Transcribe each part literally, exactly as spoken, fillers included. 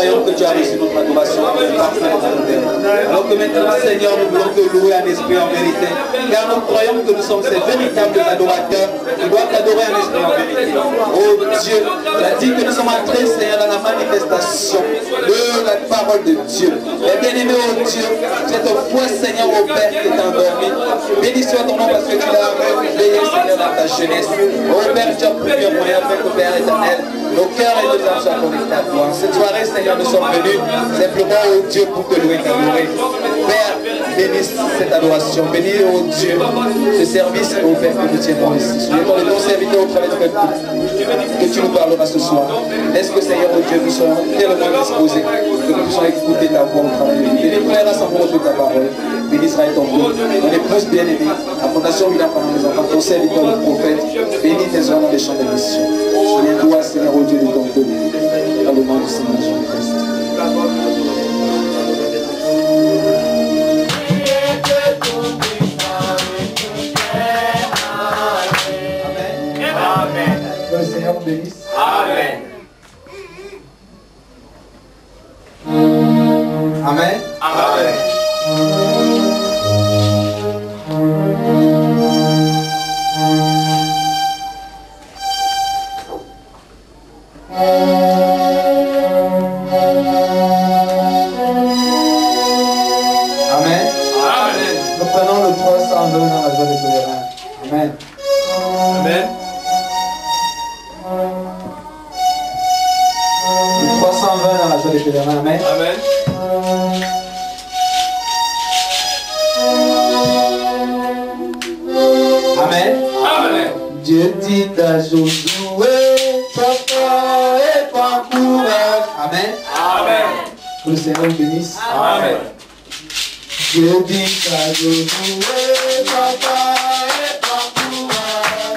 croyons que tu as reçu notre adoration. Alors que maintenant, Seigneur, nous voulons te louer en esprit en vérité. Car nous croyons que nous sommes ces véritables adorateurs qui doivent t'adorer en esprit en vérité. Oh Dieu, tu as dit que nous sommes entrés, Seigneur, dans la manifestation de la parole de Dieu. Et bien aimé, oh Dieu, cette foi, Seigneur, au Père qui est endormi. Béni soit ton nom parce que tu l'as réveillé, Seigneur, dans ta jeunesse. Oh Père, tu as pris un moyen, Père, que Père éternel, nos cœurs et nos âmes soient connectés à toi. Cette soirée, Seigneur, nous sommes venus simplement, oh Dieu, pour te louer et t'adorer. Père, bénisse cette adoration. Bénis, oh Dieu, ce service, oh Père, que nous tiendrons ici. Souviens-toi de ton serviteur au travers de que tu nous parleras ce soir. Laisse que, Seigneur, oh Dieu, nous soyons tellement disposés que nous puissions écouter ta voix au travers de nous. Bénis frère rassemblement de ta parole. Bénis Israël ton peuple. On est plus bien-aimés. La fondation vit pendant les enfants. Ton serviteur, le prophète. Bénis tes hommes dans les champs de mission. Souviens-toi, Seigneur, oh Dieu, de ton peuple. Dans le nom du Seigneur Jésus-Christ. Que le Seigneur vous bénisse. Amen. Amen. Amen. Amen. Amen. Nous prenons le trois cent vingt dans la joie des pèlerins. Amen. Amen. trois cent vingt dans la joie des pèlerins. Amen. Amen. Amen. Amen. Dieu dit à Josué, papa et pas courage. Amen. Amen. Que le Seigneur vous bénisse. Amen. Dieu dit à Josué, papa et pas courage.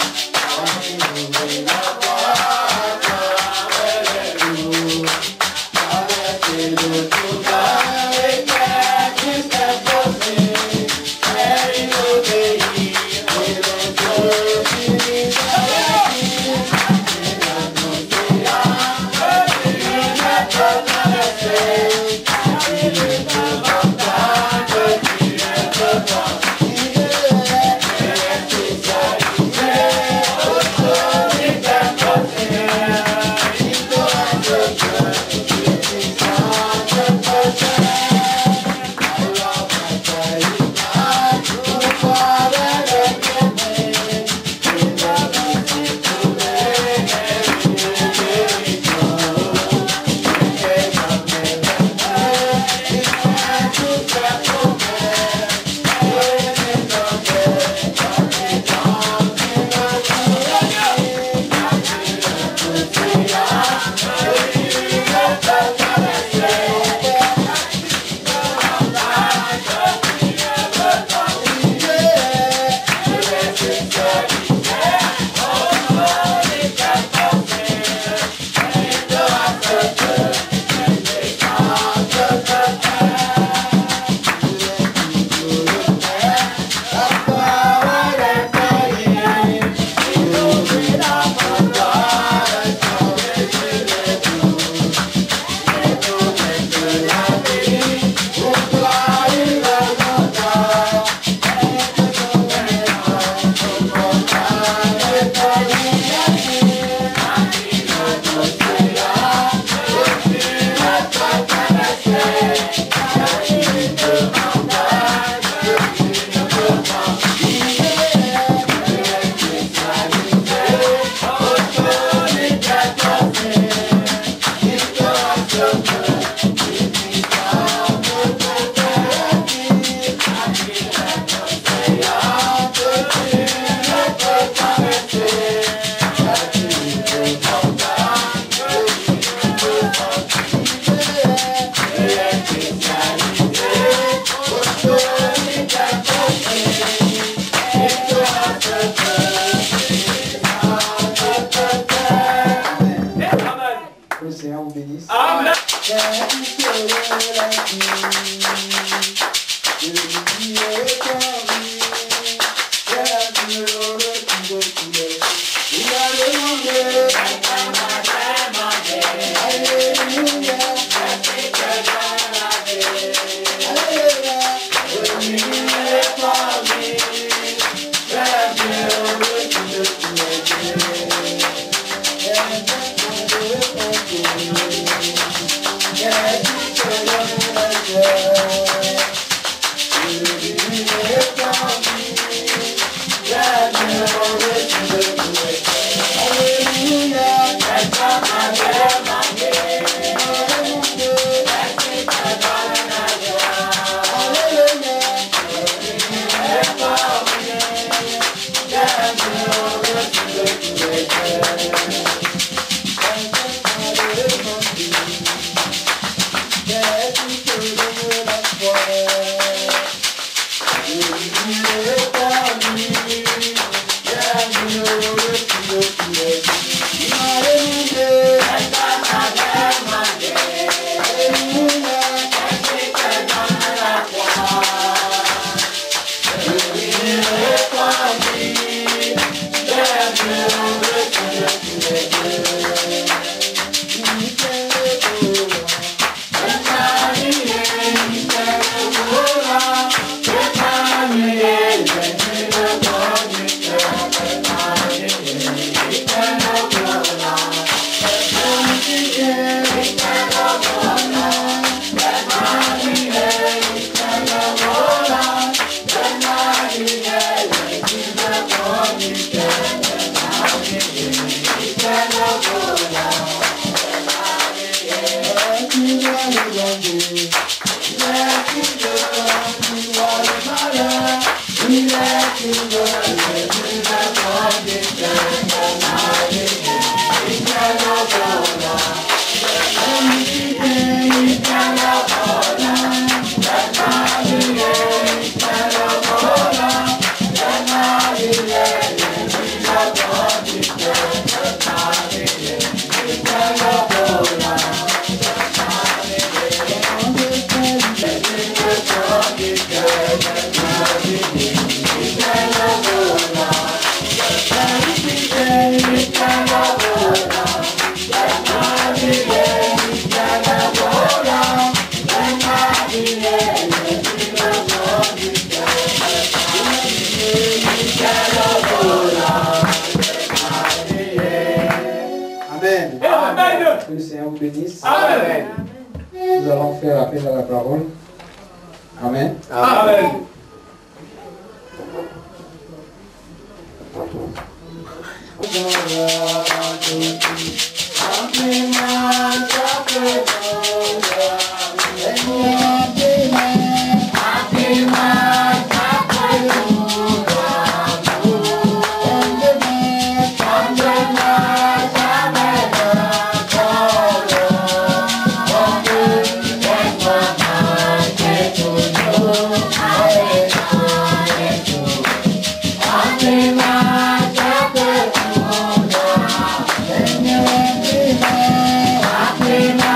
Hallelujah. Que le Seigneur vous bénisse. Amen. Nous allons faire appel à la parole. Amen. Amen. Happy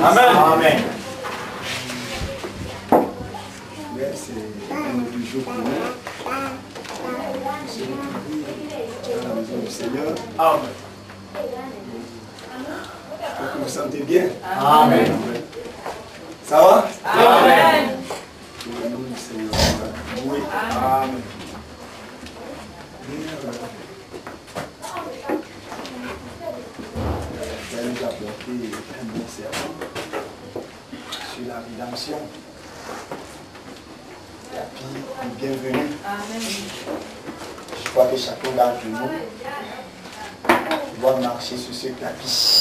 Amen. Amen. C'est un des jours pour nous. Nous sommes dans la maison du Seigneur. Amen. Vous vous sentez bien? Amen. Ça va? Amen. Le nom du Seigneur. Oui. Amen. Vous allez nous apporter un bon sermon sur la rédemption. Tapis, bienvenue. Amen. Je crois que chacun d'entre nous doit marcher sur ce tapis.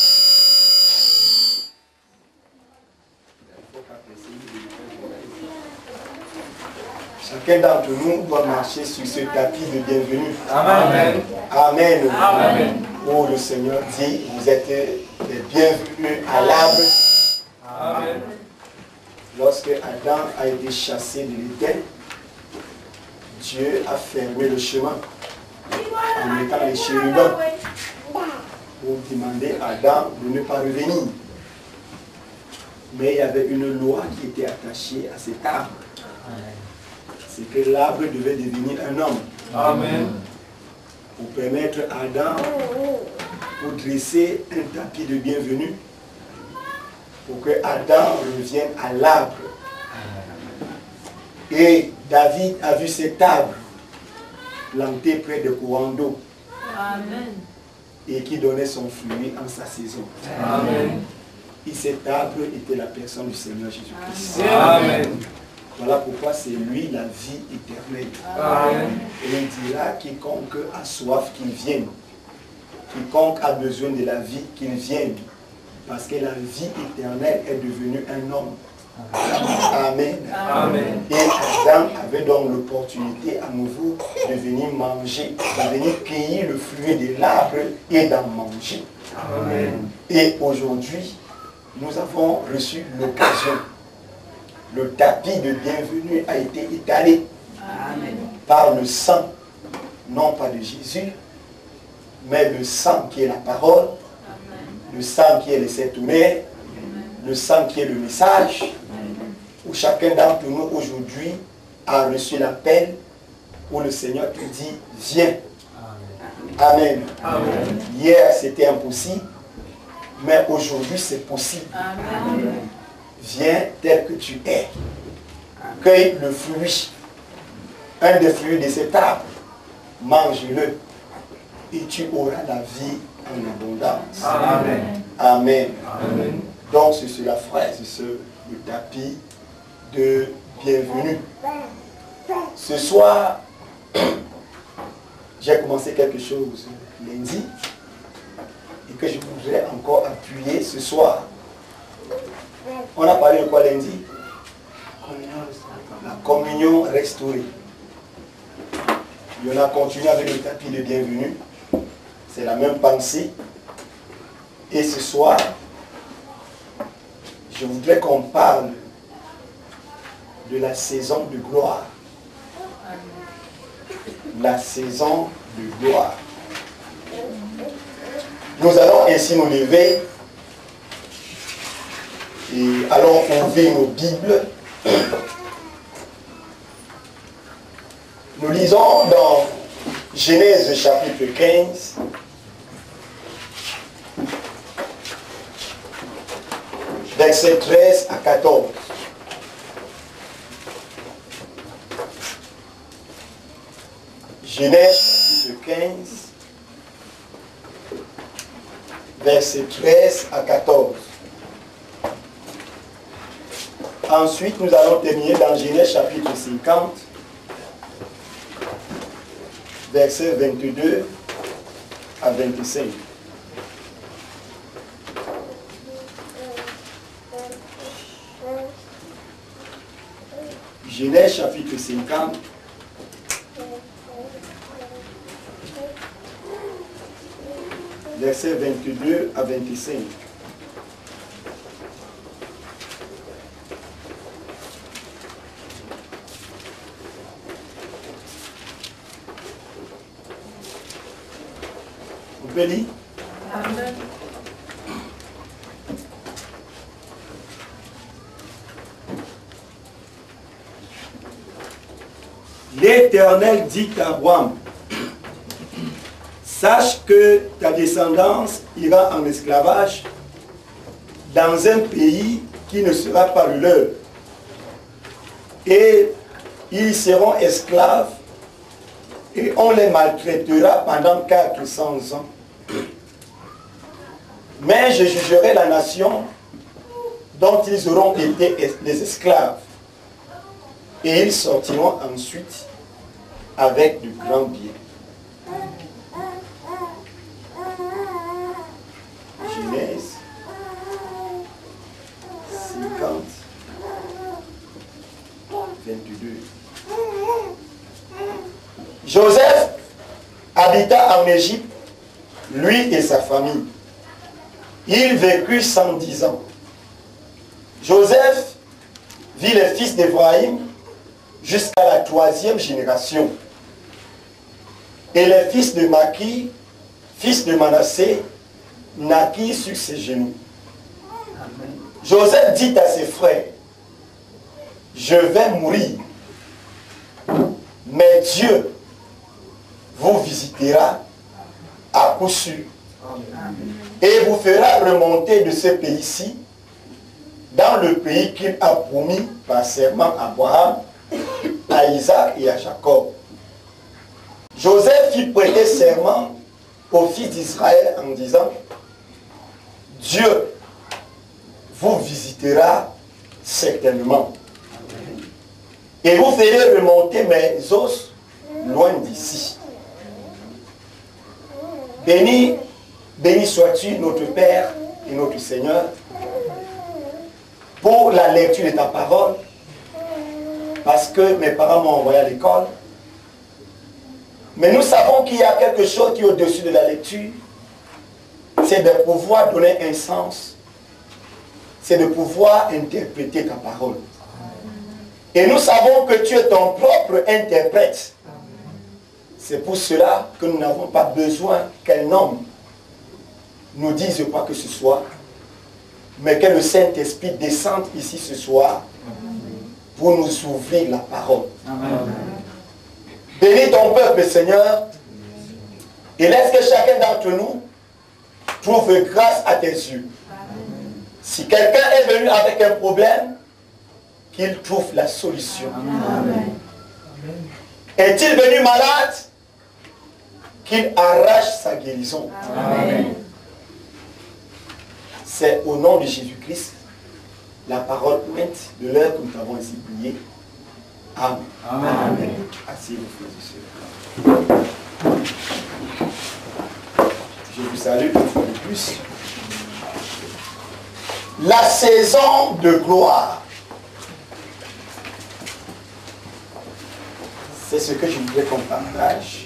Chacun d'entre nous doit marcher sur ce tapis de bienvenue. Amen. Amen. Amen. Oh, le Seigneur dit, vous êtes les bienvenus à l'arbre. Amen. Lorsque Adam a été chassé de l'Éden, Dieu a fermé le chemin en mettant les chérubins pour demander à Adam de ne pas revenir. Mais il y avait une loi qui était attachée à cet arbre. C'est que l'arbre devait devenir un homme. Amen. Pour permettre à Adam pour dresser un tapis de bienvenue pour que Adam revienne à l'arbre. Et David a vu cet arbre planté près de courants d'eau. Amen. Et qui donnait son fruit en sa saison. Amen. Et cet arbre était la personne du Seigneur Jésus-Christ. Amen. Voilà pourquoi c'est lui la vie éternelle. Amen. Et il dira, quiconque a soif, qu'il vienne. Quiconque a besoin de la vie, qu'il vienne. Parce que la vie éternelle est devenue un homme. Amen. Amen. Et Adam avait donc l'opportunité à nouveau de venir manger, de venir cueillir le fruit de l'arbre et d'en manger. Amen. Et aujourd'hui, nous avons reçu l'occasion. Le tapis de bienvenue a été étalé. Amen. Par le sang, non pas de Jésus, mais le sang qui est la parole. Amen. Le sang qui est le Saint-Honneur, le sang qui est le message, amen, où chacun d'entre nous aujourd'hui a reçu l'appel, où le Seigneur te dit, viens. Amen. Amen. Amen. Hier c'était impossible, mais aujourd'hui c'est possible. Amen. Viens tel que tu es. Cueille le fruit, un des fruits de cet arbre, mange-le et tu auras la vie en abondance. Amen. Amen. Amen. Donc c'est sur la fraise, c'est le tapis de bienvenue. Ce soir, j'ai commencé quelque chose lundi et que je voudrais encore appuyer ce soir. On a parlé de quoi lundi? La communion restaurée. Et on a continué avec le tapis de bienvenue. C'est la même pensée. Et ce soir, je voudrais qu'on parle de la saison de gloire. La saison de gloire. Nous allons ainsi nous lever et allons ouvrir nos Bibles. Nous lisons dans Genèse chapitre quinze. Versets treize à quatorze. Genèse chapitre quinze, versets treize à quatorze. Ensuite, nous allons terminer dans Genèse chapitre cinquante, versets vingt-deux à vingt-cinq. Genèse chapitre cinquante, versets vingt-deux à vingt-cinq. Vous pouvez lire? Amen. l'Éternel dit à Abraham, sache que ta descendance ira en esclavage dans un pays qui ne sera pas le leur. Et ils seront esclaves et on les maltraitera pendant quatre cents ans. Mais je jugerai la nation dont ils auront été les esclaves. Et ils sortiront ensuite avec du grand bien. Genèse cinquante, vingt-deux. Joseph habita en Égypte, lui et sa famille. Il vécut cent dix ans. Joseph vit les fils d'Éphraïm jusqu'à la troisième génération. Et les fils de Maki, fils de Manassé, naquirent sur ses genoux. Amen. Joseph dit à ses frères, je vais mourir, mais Dieu vous visitera à coup sûr. Amen. Et vous fera remonter de ce pays-ci dans le pays qu'il a promis par serment à Abraham, à Isaac et à Jacob. Joseph fit prêter serment aux fils d'Israël en disant, Dieu vous visitera certainement. Et vous ferez remonter mes os loin d'ici. Béni, béni sois-tu notre Père et notre Seigneur pour la lecture de ta parole, parce que mes parents m'ont envoyé à l'école. Mais nous savons qu'il y a quelque chose qui est au-dessus de la lecture, c'est de pouvoir donner un sens, c'est de pouvoir interpréter ta parole. Et nous savons que tu es ton propre interprète. C'est pour cela que nous n'avons pas besoin qu'un homme nous dise quoi que ce soit, mais que le Saint-Esprit descende ici ce soir pour nous ouvrir la parole. Amen. Bénis ton peuple, Seigneur, et laisse que chacun d'entre nous trouve grâce à tes yeux. Amen. Si quelqu'un est venu avec un problème, qu'il trouve la solution. Est-il venu malade, qu'il arrache sa guérison. Amen. C'est au nom de Jésus-Christ, la parole pointe de l'heure que nous avons ainsi prié. Amen. Amen. Amen. Asseyez-vous, frères et sœurs. Je vous salue une fois de plus. La saison de gloire. C'est ce que je voudrais qu'on partage.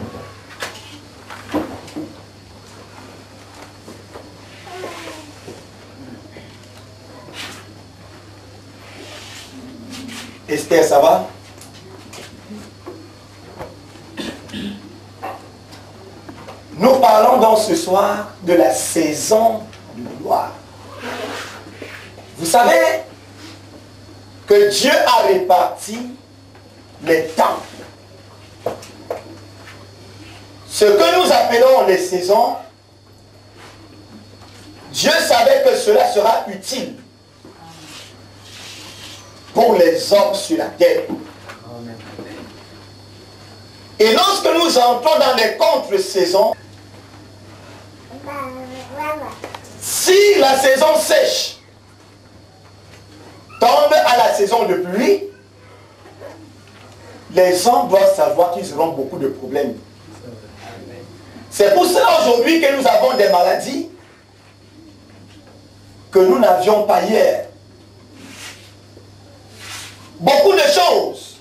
Esther, ça va? Nous parlons donc ce soir de la saison de gloire. Vous savez que Dieu a réparti les temps. Ce que nous appelons les saisons, Dieu savait que cela sera utile pour les hommes sur la terre. Et lorsque nous entrons dans les contre-saisons, si la saison sèche tombe à la saison de pluie, les hommes doivent savoir qu'ils auront beaucoup de problèmes. C'est pour cela aujourd'hui que nous avons des maladies que nous n'avions pas hier. Beaucoup de choses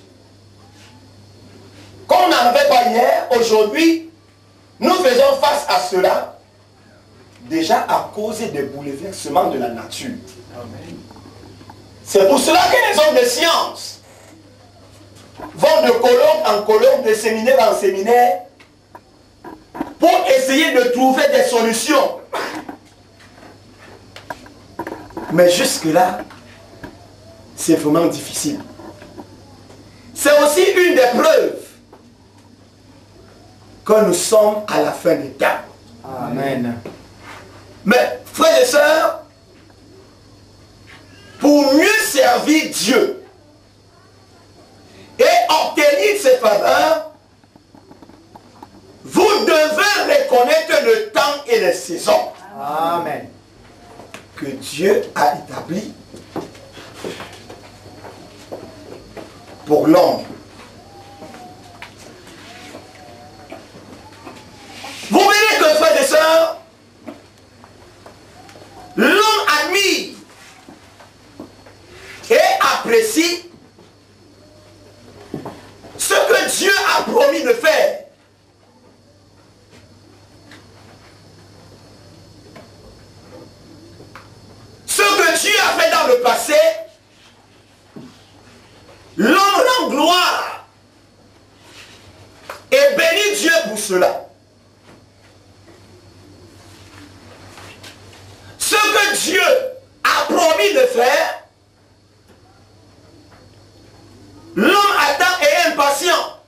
qu'on n'avait pas hier, aujourd'hui, nous faisons face à cela déjà à cause des bouleversements de la nature. C'est pour cela que les hommes de science vont de colombe en colombe, de séminaire en séminaire, pour essayer de trouver des solutions. Mais jusque-là, c'est vraiment difficile. c'est aussi une des preuves que nous sommes à la fin des temps. Amen. Mais, frères et sœurs, pour mieux servir Dieu et obtenir ses faveurs, vous devez reconnaître le temps et les saisons. Amen. Que Dieu a établi pour l'homme. Vous verrez que, frères et sœurs, l'homme admire et apprécie ce que Dieu a promis de faire. Ce que Dieu a fait dans le passé, l'homme rend gloire et bénit Dieu pour cela. Ce que Dieu a promis de faire, l'homme attend et est impatient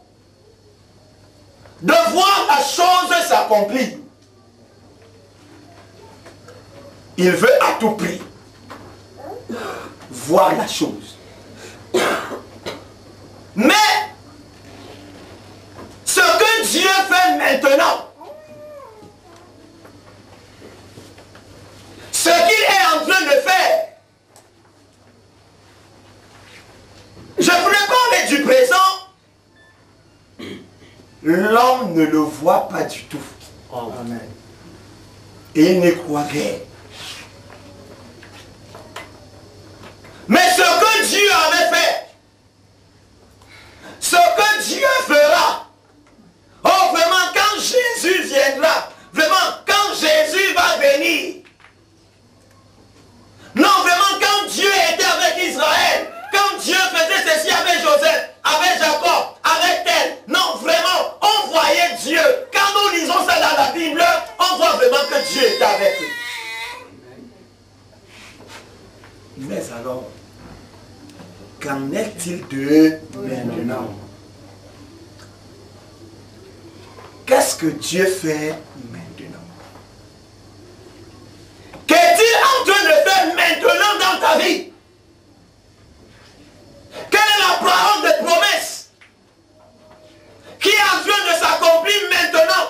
de voir la chose s'accomplir. Il veut à tout prix voir la chose. Mais ce que Dieu fait maintenant, ce qu'il est en train de faire, je voulais parler du présent, l'homme ne le voit pas du tout. Amen. Et il n'y croirait. Mais ce que Dieu avait fait, ce que Dieu fera, oh vraiment quand Jésus viendra, vraiment quand Jésus va venir, non vraiment quand Dieu était avec Israël, quand Dieu faisait ceci avec Joseph, avec Jacob, avec elle, non vraiment, on voyait Dieu. Quand nous lisons ça dans la Bible, on voit vraiment que Dieu est avec eux. Mais alors, qu'en est-il de maintenant? Qu'est-ce que Dieu fait maintenant? Qu'est-il en train de faire maintenant dans ta vie? Quelle est la parole de promesse qui est en train de s'accomplir maintenant?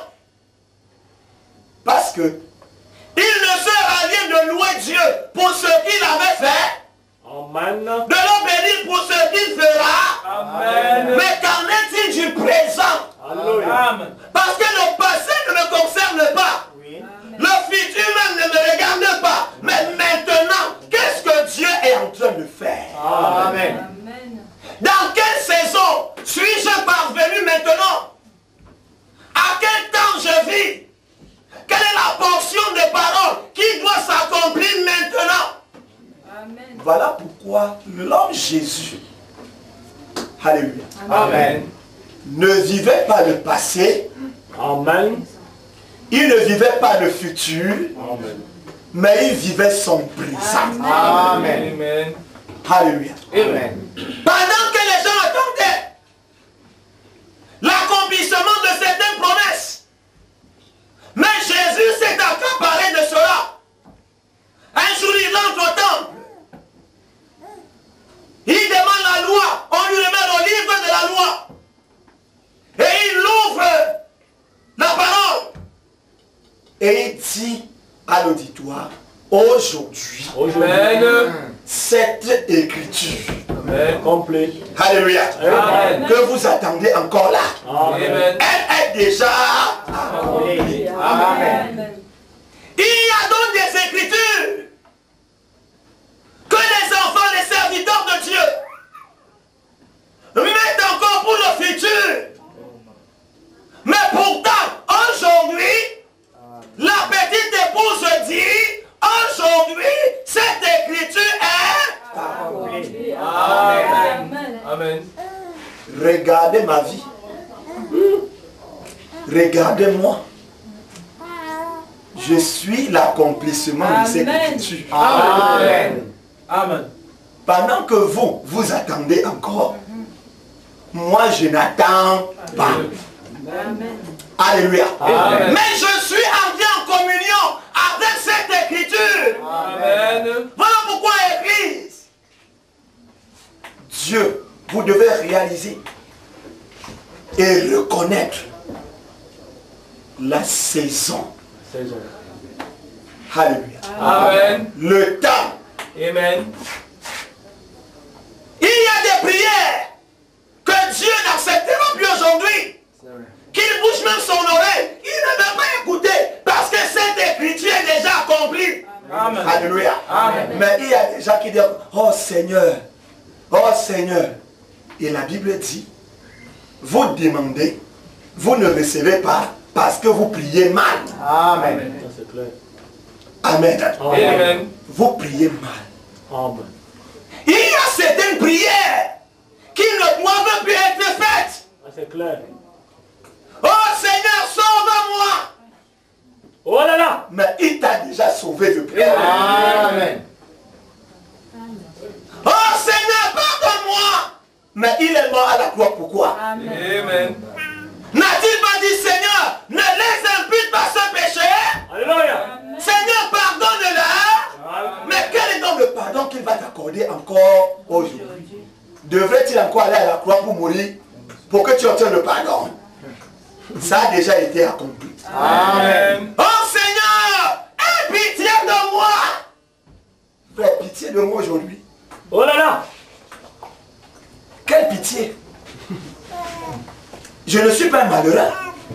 Parce que il ne sert à rien de louer Dieu pour ce qu'il avait fait. Amen. De le bénir pour ce qu'il fera. Amen. Mais qu'en est-il du présent? Alléluia. Parce que le passé ne me concerne pas. Oui. Le futur même ne me regarde pas. Mais maintenant, qu'est-ce que Dieu est en train de faire? Amen. Dans quelle saison suis-je parvenu maintenant? À quel temps je vis? Quelle est la portion de parole qui doit s'accomplir maintenant? Amen. Voilà pourquoi l'homme Jésus, alléluia, Amen. ne vivait pas le passé, Amen. il ne vivait pas le futur, Amen. mais il vivait son présent. Amen. Amen. Alléluia. Amen. Pendant que les gens attendaient l'accomplissement de certaines promesses, mais Jésus s'est accaparé de cela. Un jour il entre au temple, il demande la loi, on lui remet le livre de la loi, et il ouvre la parole, et il dit à l'auditoire, aujourd'hui, Amen. cette écriture, Amen. Complet. alléluia, Amen. que vous attendez encore là, Amen. elle est déjà Amen. Amen. Il y a donc des écritures que les enfants, les serviteurs de Dieu mettent encore pour le futur. Mais pourtant, aujourd'hui, la petite épouse dit, aujourd'hui, cette écriture est... Amen. Amen. Regardez ma vie. Regardez-moi. Je suis l'accomplissement de cette Amen. écriture. Amen. Amen. Pendant que vous, vous attendez encore, moi je n'attends pas. Amen. Alléluia. Amen. Mais je suis entré en communion avec cette écriture. Amen. Voilà pourquoi, Église, Dieu, vous devez réaliser et reconnaître la saison. Saison. Alléluia. Amen. Le temps. Amen. Il y a des prières que Dieu n'acceptera plus aujourd'hui. Qu'il bouge même son oreille, il ne veut pas écouter parce que cette écriture est déjà accomplie. Amen. Alléluia. Amen. Mais il y a des gens qui disent, oh Seigneur, oh Seigneur. Et la Bible dit, vous demandez, vous ne recevez pas parce que vous priez mal. Amen. Amen. Amen. Vous priez mal. Amen. Il y a certaines prières qui ne doivent plus être faites. C'est clair. Oh Seigneur, sauve-moi. Oh là là. Mais il t'a déjà sauvé depuis. Amen. Oh Seigneur, pardonne-moi. Mais il est mort à la croix, pourquoi? Amen. N'a-t-il pas dit, Seigneur, ne les impute pas ce péché? Alléluia. Seigneur, pardonne-leur. Mais quel est donc le pardon qu'il va t'accorder encore aujourd'hui? Devrait-il encore aller à la croix pour mourir pour que tu obtiennes le pardon? Ça a déjà été accompli. Amen. Oh Seigneur, aie pitié de moi. Fais pitié de moi aujourd'hui. Oh là là. Quelle pitié. Je ne suis pas malheureux.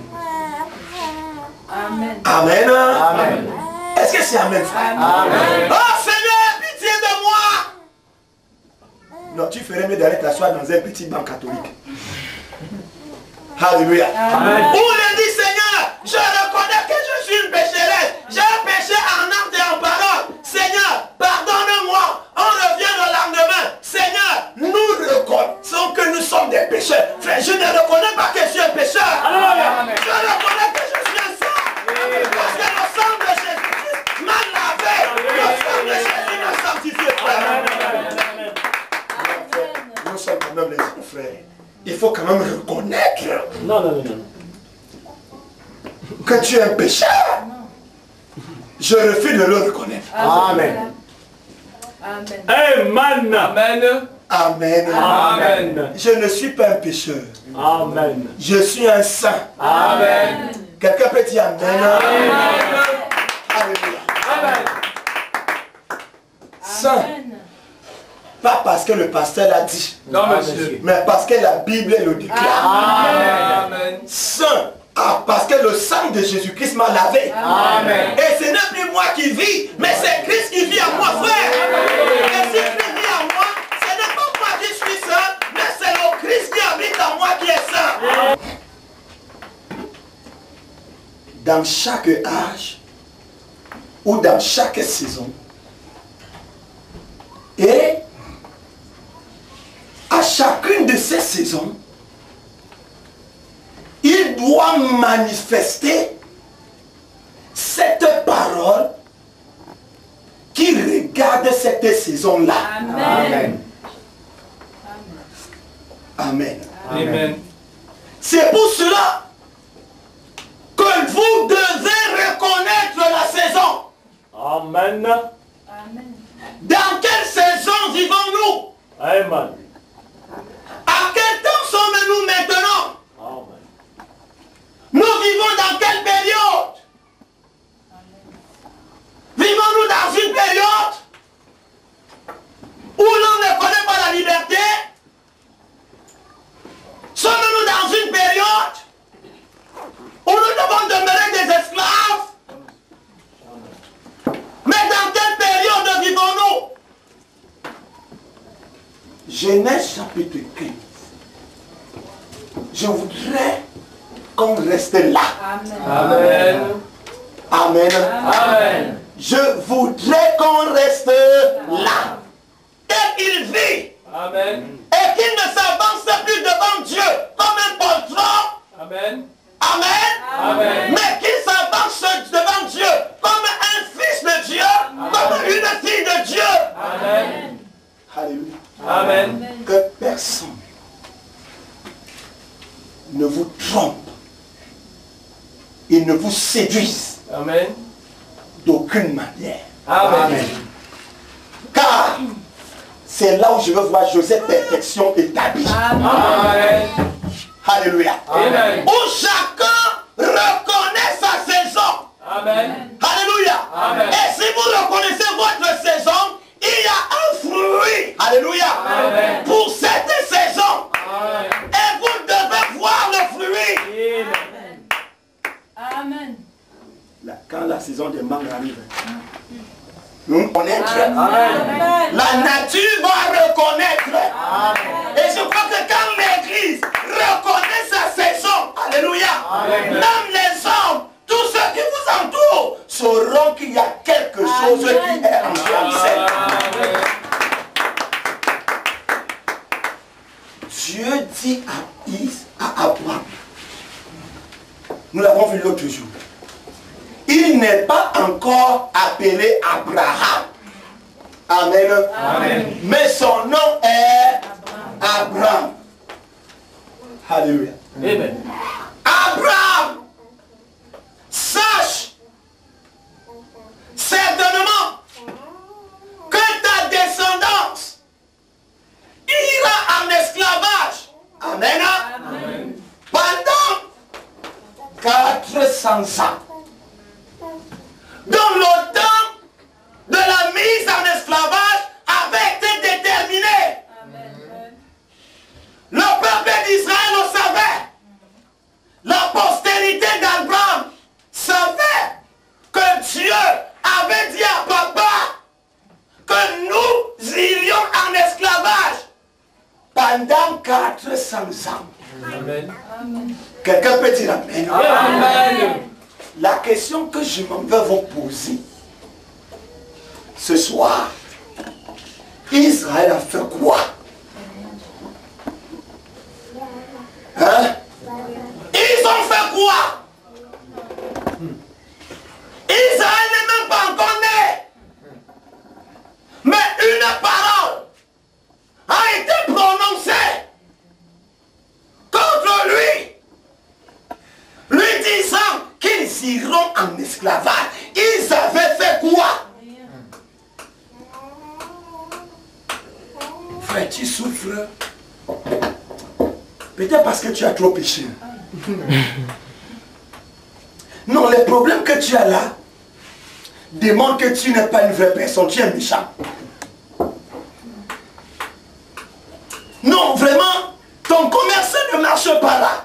Amen. Amen. Amen. Est-ce que c'est Amen, frère? Amen. Oh Seigneur, pitié de moi. Non, tu ferais mieux d'aller t'asseoir dans un petit banc catholique. Alléluia. Amen. Où il dit, Seigneur, je reconnais que je suis une pécheresse. J'ai péché en acte et en parole. Seigneur, pardonne-moi. On revient le lendemain. Seigneur, nous reconnaissons que nous sommes des pécheurs. Frère, je ne reconnais pas que je suis un pécheur. Alléluia. Je reconnais que je suis un saint. Parce que le sang de Jésus m'a lavé. Le sang de Jésus m'a sanctifié, frère. Nous sommes quand même les enfants, frères. Il faut quand même reconnaître Non, non, non, non. que tu es un pécheur. Je refuse de le reconnaître. Amen. Amen. Amen. Amen. Amen. Amen. Je ne suis pas un pécheur. Amen. Je suis un saint. Amen. Quelqu'un peut dire Amen. Amen. Alléluia. Amen. Saint. Amen. Pas parce que le pasteur l'a dit, Non, monsieur. mais parce que la Bible le déclare. Amen. Saint. Ah, parce que le sang de Jésus-Christ m'a lavé. Amen. Et ce n'est plus moi qui vis, mais c'est Christ qui vit en moi, frère. Et si Christ vit en moi, ce n'est pas moi qui suis saint, mais c'est le Christ qui habite en moi qui est saint. Dans chaque âge, ou dans chaque saison, et à chacune de ces saisons, il doit manifester cette parole qui regarde cette saison-là. Amen. Amen. Amen. C'est pour cela que vous devez reconnaître la saison. Amen. Amen. Dans quelle saison vivons-nous? Amen. À quel temps sommes-nous maintenant? Amen. Nous vivons dans quelle période? Vivons-nous dans une période où l'on ne connaît pas la liberté? Sommes-nous dans une période où nous devons demeurer des esclaves? Mais dans quelle période vivons-nous? Genèse chapitre quinze. Je voudrais qu'on reste là. Amen. Amen. Amen. Je voudrais qu'on reste là. Et il vit. Amen. Et qu'il ne s'avance plus devant Dieu comme un poltron. Amen. Amen. Amen. Mais qu'il s'avance devant Dieu comme un fils de Dieu, comme une fille de Dieu. Amen. Alléluia. Amen. Que personne il ne vous séduise Amen. d'aucune manière. Amen. Car c'est là où je veux voir Joseph perfection établie. Amen. Alléluia. Amen. Où chacun reconnaît sa saison. Amen. Alléluia. Amen. Et si vous reconnaissez votre saison, il y a un fruit. Alléluia. Amen. Pour cette saison. Amen. Et vous devez voir le fruit. Amen. Là, quand la saison des mangues arrive, nous connaître. Amen. La nature va reconnaître. Amen. Et je crois que quand l'église reconnaît sa saison, alléluia, Amen. même les hommes, tous ceux qui vous entourent, sauront qu'il y a quelque chose Amen. qui est en jeu. Amen. Dieu dit à Is, à Abraham, nous l'avons vu l'autre jour, il n'est pas encore appelé Abraham. Amen. Amen. Mais son nom est Abraham. Alléluia. Amen. Abraham, sache certainement que ta descendance ira en esclavage. Amen. Amen. Pendant quatre cents ans. Dans le temps de la mise en esclavage avait été déterminé. Amen. Le peuple d'Israël le savait. La postérité d'Abraham savait que Dieu avait dit à papa que nous irions en esclavage pendant quatre cents ans. Amen. Quelqu'un peut dire Amen. Amen. La question que je m'en veux vous poser ce soir, Israël a fait quoi? Hein? Ils ont fait quoi? Israël n'est même pas encore né. Mais une parole a été prononcée contre lui, lui disant qu'ils iront en esclavage. Ils avaient fait quoi? Frère, tu souffres. Peut-être parce que tu as trop péché. Non, les problèmes que tu as là démontrent que tu n'es pas une vraie personne, tu es méchant. Non, vraiment, ton commerce ne marche pas là.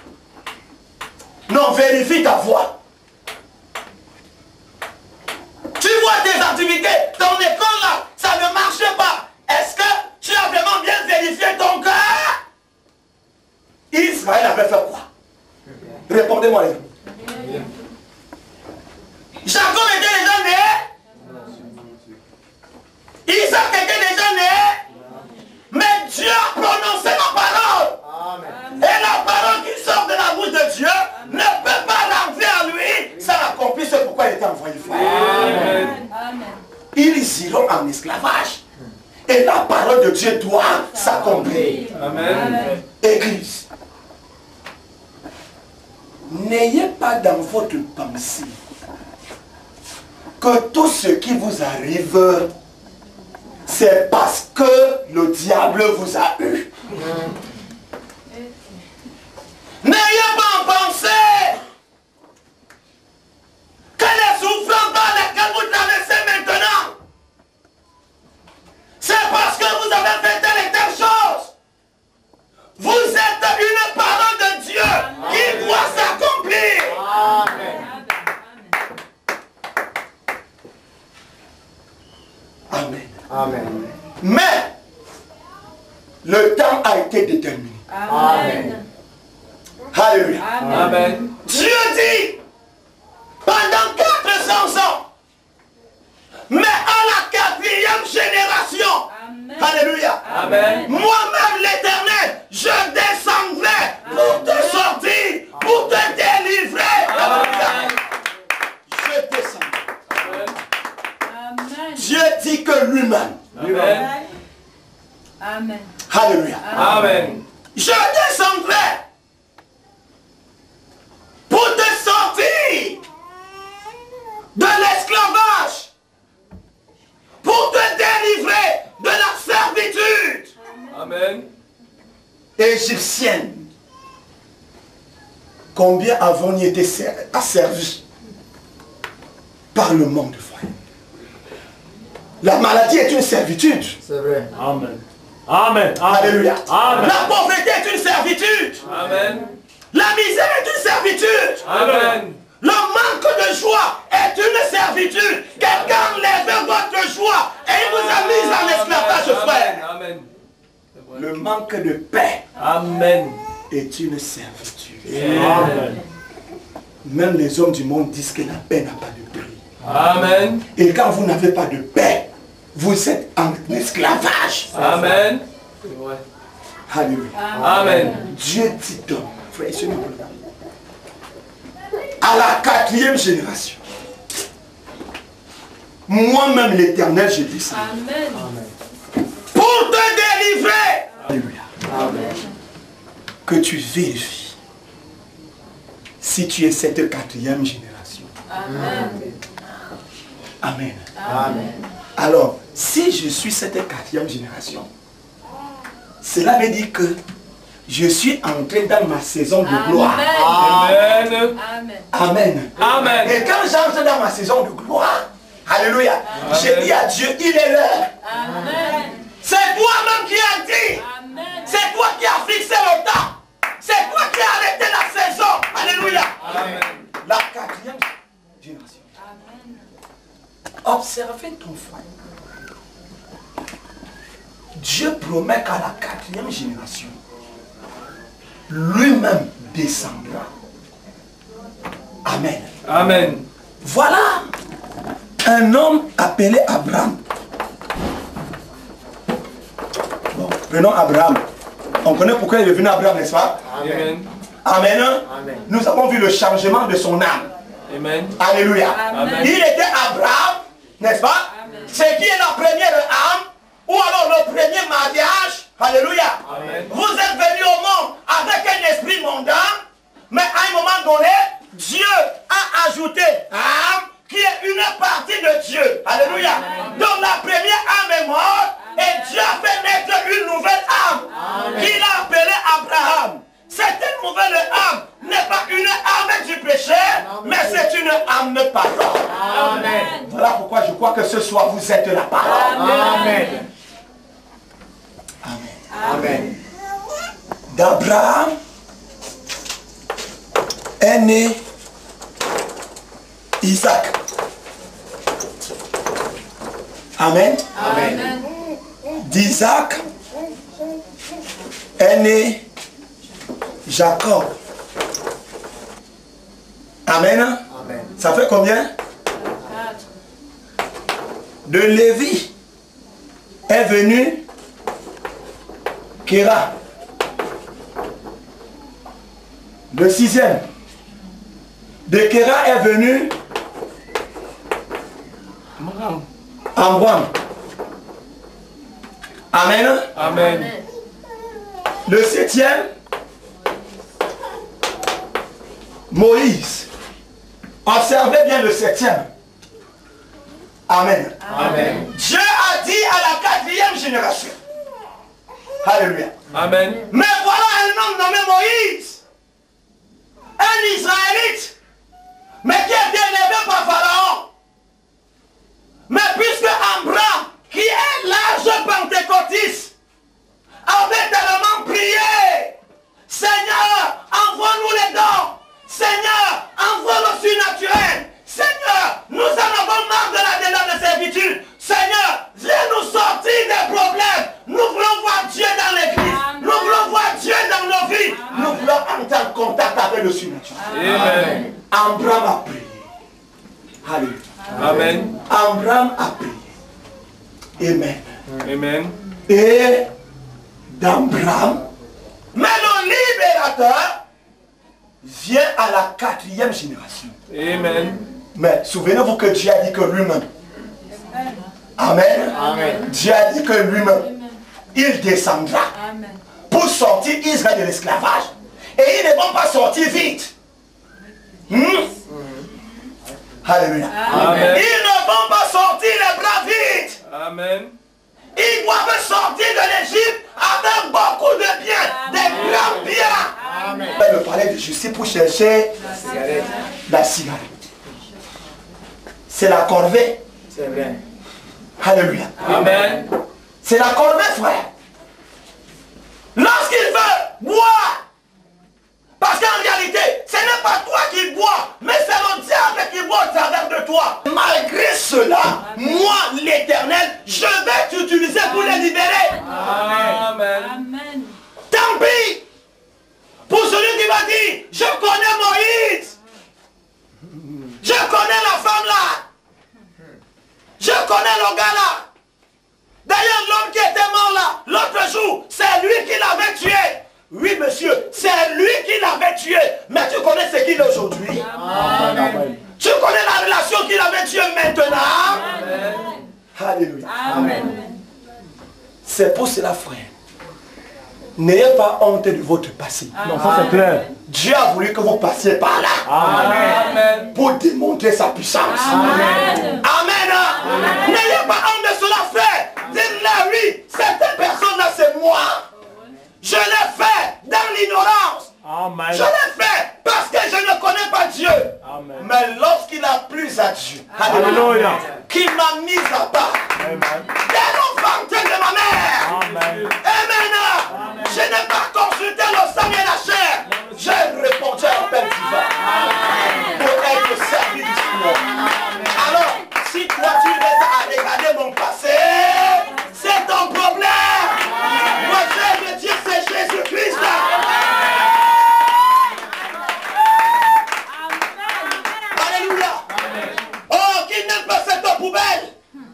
Non, vérifie ta voix. Tu vois tes activités, ton école là, ça ne marche pas. Est-ce que tu as vraiment bien vérifié ton cœur? Israël avait fait quoi? Répondez-moi les amis. Jacob était déjà né. Isaac était déjà né. Mais Dieu a prononcé la parole. Amen. Et la parole qui sort de la bouche de Dieu ne peut pas rentrer en lui sans accomplir ce pourquoi il était envoyé. Amen. Amen. Ils iront en esclavage. Et la parole de Dieu doit s'accomplir. Amen. Église, n'ayez pas dans votre pensée que tout ce qui vous arrive, c'est parce que le diable vous a eu. N'ayez pas en pensée que les souffrances dans lesquelles vous traversez maintenant, c'est parce que vous avez fait telle et telle chose. Vous êtes une parole de Dieu qui doit s'accomplir. Amen. Amen. Amen. Mais le temps a été déterminé. Amen. Alléluia. Amen. Dieu dit pendant quatre cents ans, mais à la quatrième génération, Amen. alléluia, Amen. moi-même l'Éternel, je descendrai pour te sortir, pour te délivrer. Alléluia. Je descendrai. Amen. Dieu dit que lui-même, Amen. Amen. alléluia, Amen. je descendrai pour te sortir égyptienne. Combien avons-nous été asservis par le manque de foi? La maladie est une servitude. C'est vrai. Amen. Amen. Alléluia. Amen. La pauvreté est une servitude. Amen. La misère est une servitude. Amen. Le manque de joie est une servitude. Quelqu'un enlève votre joie et il vous a mis en esclavage, frère. Amen. Le manque de paix Amen. est une servitude. Amen. Même les hommes du monde disent que la paix n'a pas de prix. Amen. Et quand vous n'avez pas de paix, vous êtes en esclavage. Amen. Alléluia. Amen. Dieu dit donc, frère, s'il vous plaît, à la quatrième génération, moi-même l'Éternel, je dis ça. Amen. Pour te délivrer. Alléluia. Amen. Que tu vérifies si tu es cette quatrième génération. Amen. Amen. Amen. Alors, si je suis cette quatrième génération, cela veut dire que je suis entré dans ma saison de gloire. Amen. Amen. Amen. Amen. Et quand j'entre dans ma saison de gloire, alléluia, j'ai dit à Dieu, il est l'heure. Amen. C'est toi-même qui as dit. Amen. C'est toi qui as fixé le temps. C'est toi qui as arrêté la saison. Alléluia. Amen. La quatrième génération. Amen. Observez ton foyer. Dieu promet qu'à la quatrième génération, lui-même descendra. Amen. Amen. Voilà un homme appelé Abraham. Bon, prenons Abraham. On connaît pourquoi il est venu Abraham, n'est-ce pas? Amen. Amen. Amen. Nous avons vu le changement de son âme. Amen. Alléluia. Amen. Il était Abraham, n'est-ce pas? Amen. C'est qui est la première âme, ou alors le premier mariage. Alléluia. Amen. Vous êtes venus au monde avec un esprit mondain, mais à un moment donné, Dieu a ajouté âme qui est une partie de Dieu. Alléluia. Donc la première âme est morte et Dieu a fait naître une nouvelle âme qu'il a appelée Abraham. Cette nouvelle âme n'est pas une âme du péché, mais c'est une âme de parole. Amen. Voilà pourquoi je crois que ce soir vous êtes la parole. Amen. Amen. Amen. D'Abraham est né Isaac. Amen. Amen. D'Isaac est né Jacob. Amen. Amen. Ça fait combien? De Lévi est venu Kéra. Le sixième. De Kéra est venu Amram. Amen. Amen. Le septième, Moïse. Observez bien le septième. Amen. Amen. Dieu a dit à la quatrième génération. Alléluia. Amen. Mais voilà un homme nommé Moïse. Un Israélite. Mais qui a été élevé par Pharaon. Mais puisque Abraham, qui est l'âge pentecôtiste, avait tellement prié, Seigneur, envoie-nous les dons. Seigneur, envoie le surnaturel. Seigneur, nous en avons marre de la démarche de servitude. Seigneur, viens nous sortir des problèmes. Nous voulons voir Dieu dans l'église. Nous voulons voir Dieu dans nos vies. Nous voulons entrer en contact avec le surnaturel. Amen. Abraham a prié. Alléluia. Amen. Abraham a prié. Amen. Amen. Et d'Abraham, mais le libérateur vient à la quatrième génération. Amen. Mais souvenez-vous que Dieu a dit que lui-même. Amen. Amen. Dieu a dit que lui-même, il descendra Amen. pour sortir Israël de l'esclavage. Et ils ne vont pas sortir vite. Hmm? Alléluia. Amen. Ils ne vont pas sortir les bras vite. Amen. Ils doivent sortir de l'Égypte avec beaucoup de biens, des Elle me parlait de justice pour chercher la cigarette. C'est la corvée. C'est vrai. Alléluia. Amen. C'est la corvée, frère. Lorsqu'il veut boire, parce qu'en réalité, ce n'est pas toi qui bois, mais c'est le diable qui boit au travers de toi. Malgré cela, moi, l'Éternel, je vais t'utiliser pour les libérer. Amen. Amen. Tant pis pour celui qui va dire, je connais Moïse. Je connais la femme là. Je connais le gars là. D'ailleurs, l'homme qui était mort là, l'autre jour, c'est lui qui l'avait tué. Oui, monsieur, c'est lui qui l'avait tué. Mais tu connais ce qu'il est aujourd'hui. Tu connais la relation qu'il avait tué maintenant. Amen. Alléluia. Amen. C'est pour cela, frère. N'ayez pas honte de votre passé. Non, ça c'est clair. Dieu a voulu que vous passiez par là. Amen. Pour démontrer sa puissance. Amen. Amen. N'ayez pas honte de cela, frère. Dites-leur, oui, cette personne-là, c'est moi. Je l'ai fait dans l'ignorance. Amen. Je l'ai fait parce que je ne connais pas Dieu. Amen. Mais lorsqu'il a plu à Dieu, Alléluia. qu'il m'a mis à part, Amen. dès l'enfantin de ma mère, Amen. Amen. Je n'ai pas consulté le sang et la chair. J'ai répondu à l'appel divin pour être servi du Seigneur. Alors, si toi tu restes à regarder mon passé, c'est ton problème. Moi, j'aime Dieu, c'est Jésus-Christ. Alléluia. Oh, qui n'aime pas cette poubelle?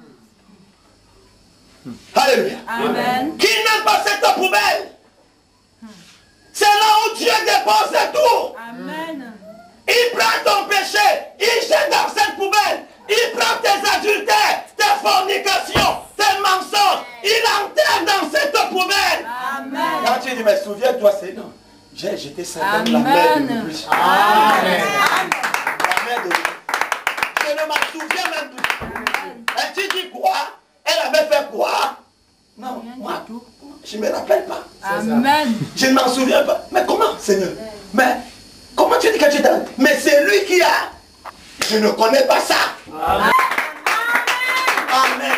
Alléluia. Amen. Qui n'aime pas cette poubelle? C'est là où Dieu dépose tout. Amen. Il prend ton péché, il jette dans cette poubelle. Il prend tes adultères, tes fornications, tes mensonges. Il enterre dans cette poubelle. Amen. Quand tu dis, mais souviens-toi, c'est non. J'ai jeté ça dans la mer de l'Église. Amen. La mer de l'Église. Je ne m'en souviens même plus. Et tu dis quoi? Elle avait fait quoi? Non, moi, je ne me rappelle pas. Amen. Je ne m'en souviens pas. Mais comment, Seigneur? Mais comment tu dis que tu t'as... Mais c'est lui qui a... Je ne connais pas ça. Amen. Amen.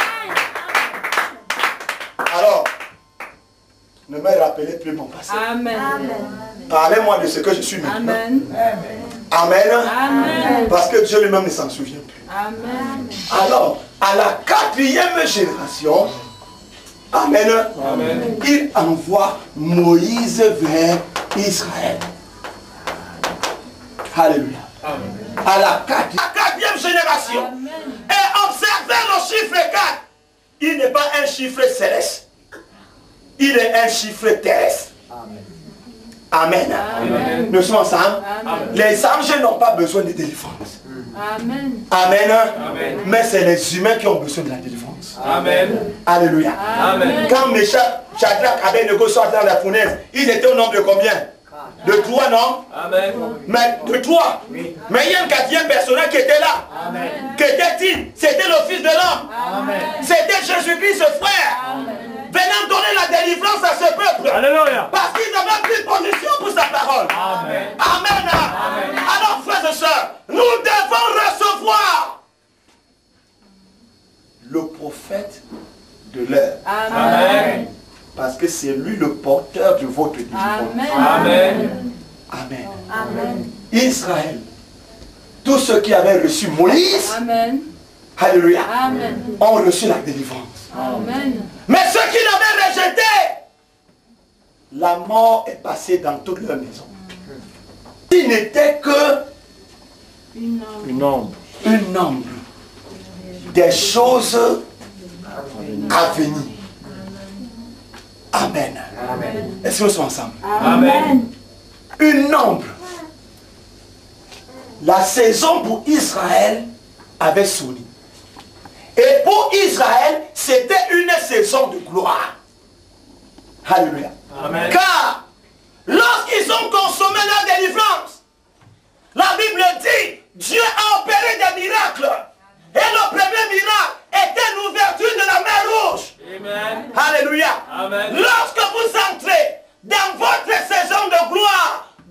Alors, ne me rappelez plus mon passé. Amen. Parlez-moi de ce que je suis maintenant. Amen. Amen. Amen. Parce que Dieu lui-même ne s'en souvient plus. Amen. Alors, à la quatrième génération, Amen, Amen. il envoie Moïse vers Israël. Alléluia. Amen. À la, quatre, la quatrième génération. Amen. Et observez le chiffre quatre. Il n'est pas un chiffre céleste. Il est un chiffre terrestre. Amen. Amen. Nous sommes ensemble. Amen. Les anges n'ont pas besoin de délivrance. Amen. Amen. Amen. Mais c'est les humains qui ont besoin de la délivrance. Amen. Alléluia. Amen. Quand Meshach, Shadrach, Abednego sont dans la fournaise, ils étaient au nombre de combien? De trois, non? Amen. Mais de trois. Mais il y a un quatrième personnage qui était là. Qu'était-il? C'était le Fils de l'homme. C'était Jésus-Christ, ce frère. Venant donner la délivrance à ce peuple. Alléluia. Parce qu'ils avaient pris position pour sa parole. Amen. Amen. Alors, frères et sœurs, nous devons recevoir le prophète de l'heure. Amen. Parce que c'est lui le porteur de votre délivrance. Amen. Amen. Amen. Israël, tous ceux qui avaient reçu Moïse, Amen. alléluia, Amen. ont reçu la délivrance. Amen. Mais ceux qui l'avaient rejeté, la mort est passée dans toute leur maison. Il n'était que Une Une ombre. une ombre des choses à venir. Amen. Est-ce que nous sommes ensemble? Amen. Une ombre. La saison pour Israël avait sonné. Et pour Israël, c'était une saison de gloire. Alléluia. Amen. Car lorsqu'ils ont consommé leur délivrance, la Bible dit, Dieu a opéré des miracles. Et le premier miracle était l'ouverture de la mer rouge. Amen. Alléluia. Amen. Lorsque vous entrez dans votre saison de gloire,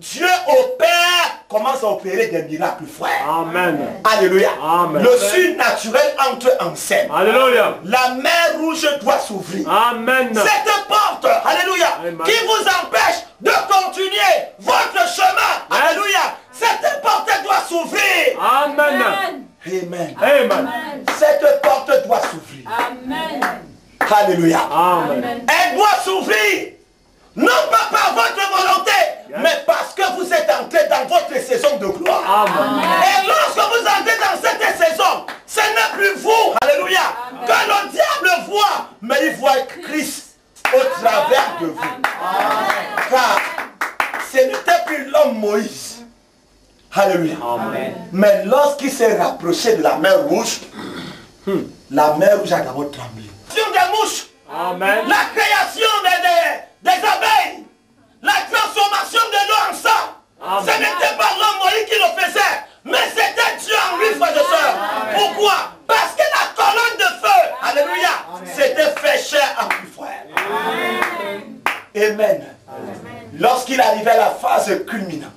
opérer des miracles, frère. Amen. Alléluia. Amen. Le surnaturel entre en scène. Alléluia. La mer rouge doit s'ouvrir. Amen. Cette porte, alléluia, Amen. qui vous empêche de continuer votre chemin. Yes. Alléluia. Cette porte doit s'ouvrir. Amen. Amen. Amen. Cette porte doit s'ouvrir. Amen. Alléluia. Amen. Elle doit s'ouvrir. Non pas par votre volonté, Yes. mais parce que vous êtes entré dans votre saison de gloire. Amen. Et lorsque vous entrez dans cette saison, ce n'est plus vous, alléluia, Amen. que le diable voit, mais il voit Christ au travers de vous. Car ce n'était plus l'homme Moïse. Alléluia. Amen. Mais lorsqu'il s'est rapproché de la mer rouge, la mer rouge a d'abord tremblé. Sur des mouches, Amen. la création des, des, des abeilles, la transformation de l'eau en sang, Amen. ce n'était pas l'homme Moïse qui le faisait, mais c'était Dieu en lui, frère et soeur. Pourquoi? Parce que la colonne de feu, alléluia, s'était fait chair en lui, frère. Amen. Lorsqu'il arrivait à la phase culminante,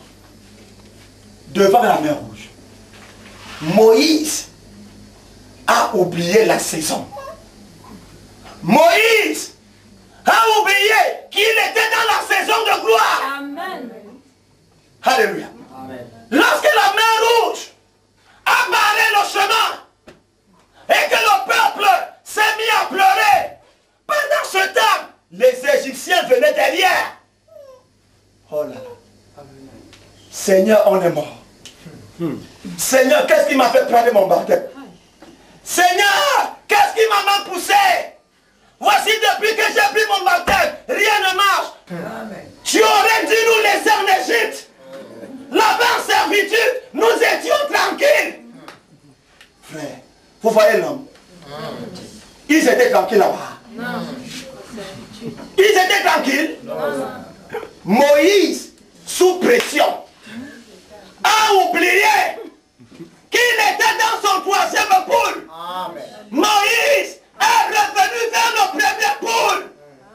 devant la mer rouge, Moïse a oublié la saison. Moïse a oublié qu'il était dans la saison de gloire. Amen. Alléluia. Lorsque la mer rouge a barré le chemin et que le peuple s'est mis à pleurer, pendant ce temps, les Égyptiens venaient derrière. Oh là là. Seigneur, on est mort. Seigneur, qu'est-ce qui m'a fait prendre mon baptême? Seigneur, qu'est-ce qui m'a mal poussé? Voici depuis que j'ai pris mon baptême, rien ne marche. Amen. Tu aurais dû nous laisser en Égypte. Là-bas en servitude, nous étions tranquilles. Frère, vous voyez l'homme? Ils étaient tranquilles là-bas. Ils étaient tranquilles. Moïse, sous pression, a oublié qu'il était dans son troisième poule. Amen. Moïse est revenu vers le premier poule.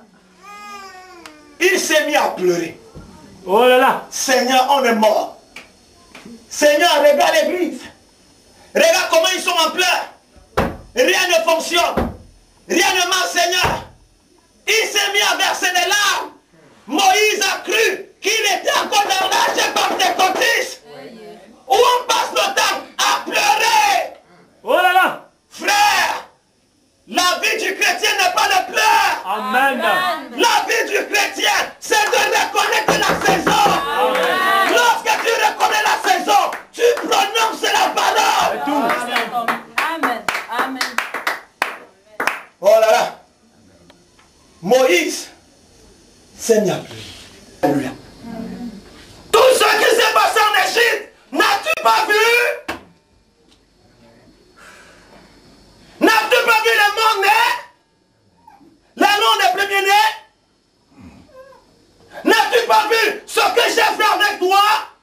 Il s'est mis à pleurer. Oh là là. Seigneur, on est mort. Seigneur, regarde l'église. Regarde comment ils sont en pleurs. Rien ne fonctionne. Rien ne marche, Seigneur. Il s'est mis à verser des larmes. Moïse a cru qu'il était encore dans l'âge pentecôtiste, où on passe le temps à pleurer. Oh là là. Frère, la vie du chrétien n'est pas de pleurs. Amen. La vie du chrétien, c'est de reconnaître la saison. Amen. Lorsque tu reconnais la saison, tu prononces la parole. C'est tout. Amen. Amen. Oh là là. Moïse s'est mis à pleurer. Alléluia. Tout ce qui s'est passé en Égypte, n'as-tu pas vu? N'as-tu pas vu les morts-nés? Les noms des premiers-nés? N'as-tu pas vu ce que j'ai fait avec toi?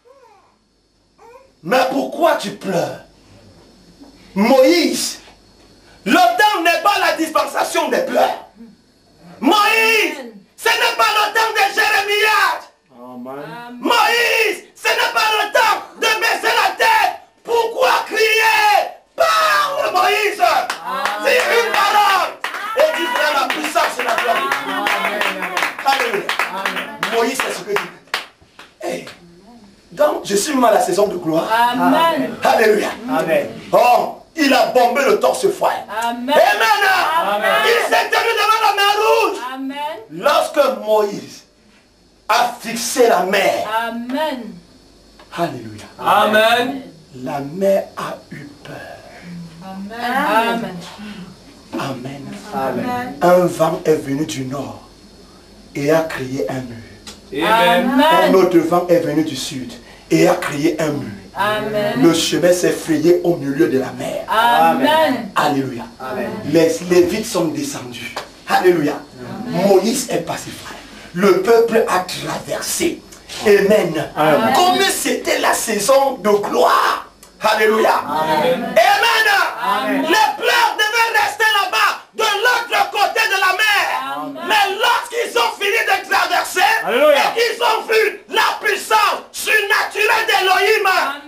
Mais pourquoi tu pleures? Moïse, le temps n'est pas la dispensation des pleurs. Moïse, ce n'est pas le temps de Jérémie. Amen. Moïse, ce n'est pas le temps de baisser la tête. Pourquoi crier? Parle, Moïse. C'est une parole. Et tu prends la puissance et la gloire. Alléluia. Moïse, c'est ce que dit. Hey. Donc, je suis mal à la saison de gloire. Amen. Alléluia. Amen. Oh, il a bombé le torse frère. Amen. Amen. Amen. Il s'est tenu devant la mer rouge. Amen. Lorsque Moïse a fixé la mer, Amen. alléluia, Amen. la mer a eu peur. Amen. Amen. Amen. Un vent est venu du nord et a créé un mur. Amen. Un Amen. autre vent est venu du sud et a créé un mur. Amen. Le chemin s'est frayé au milieu de la mer. Amen. Alléluia. Les Lévites sont descendus. Alléluia. Moïse est passé frère. Le peuple a traversé. Amen. Amen. Comme c'était la saison de gloire. Alléluia. Amen. Amen. Les pleurs devaient rester là-bas, de l'autre côté de la mer. Amen. Mais lorsqu'ils ont fini de traverser, Alléluia. et qu'ils ont vu la puissance surnaturelle d'Élohim,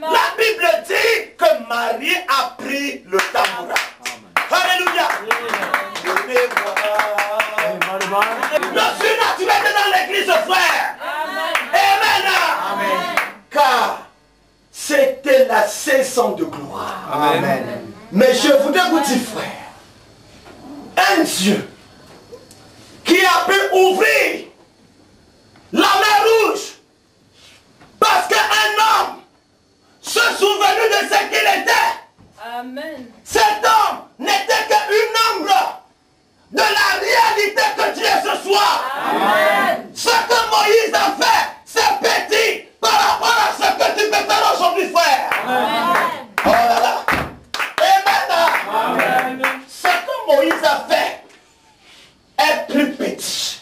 sang de gloire. Amen. Amen. Mais je voudrais vous dire, frère, un Dieu qui a pu ouvrir la mer rouge parce qu'un homme se souvenu de ce qu'il était. Amen. Cet homme n'était qu'une ombre de la réalité que Dieu est ce soir. Amen. Ce que Moïse a fait, c'est petit par rapport à ce que tu peux faire aujourd'hui, frère. Amen. Oh là là. Amen. Amen. Ce que Moïse a fait est plus petit.